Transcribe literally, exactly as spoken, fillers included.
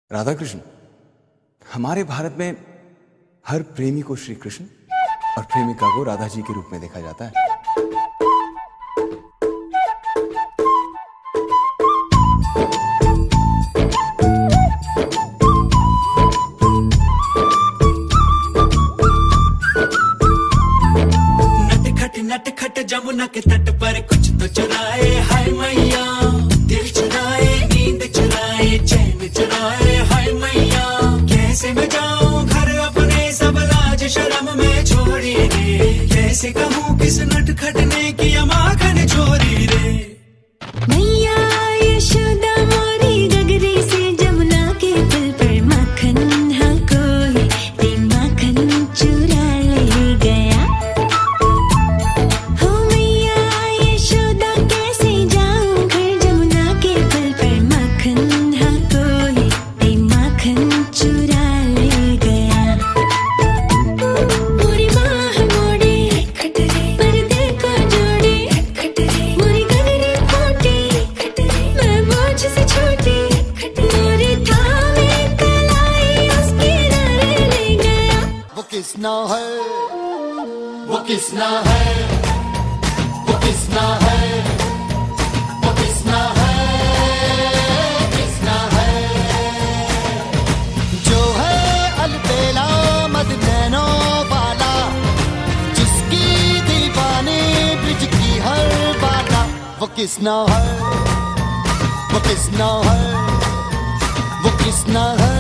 राधा कृष्ण, हमारे भारत में हर प्रेमी को श्री कृष्ण और प्रेमिका को राधा जी के रूप में देखा जाता है। नटखट जमुना के तट पर कुछ तो चुराए, हाय मैया दिल चुराए, नींद चुराए, चैन चुराए, हाय मैया कैसे मैं जाऊं घर अपने, सब लाज शर्म में छोड़ी रे, कैसे कहूँ किस नटखट ने किया माखन चोरी रे। मैया यशोदा मोरी गगरी से जमुना के पुल पर माखन हाँ कोई ते माखन चुरा ले गया। हो मैया यशोदा कैसे जाऊं घर जमुना के पुल पर माखन हाँ कोई ते माखन चुरा ले गया। मोरी बाह मोड़ी पर्दे को जोड़ी, मोरी गगरी फूटी मैं बोझ से छोटी, मोरी थामे कलाई उसकी नारे ले गया। वो किसना है, वो किसना है, वो किसना है, वो किसना है, किसना है, जो है अलबेला मद नैनों वाला, जिसकी दीवानी ब्रिज की हर बाला। वो किसना है, वो किसना है, वो किसना है।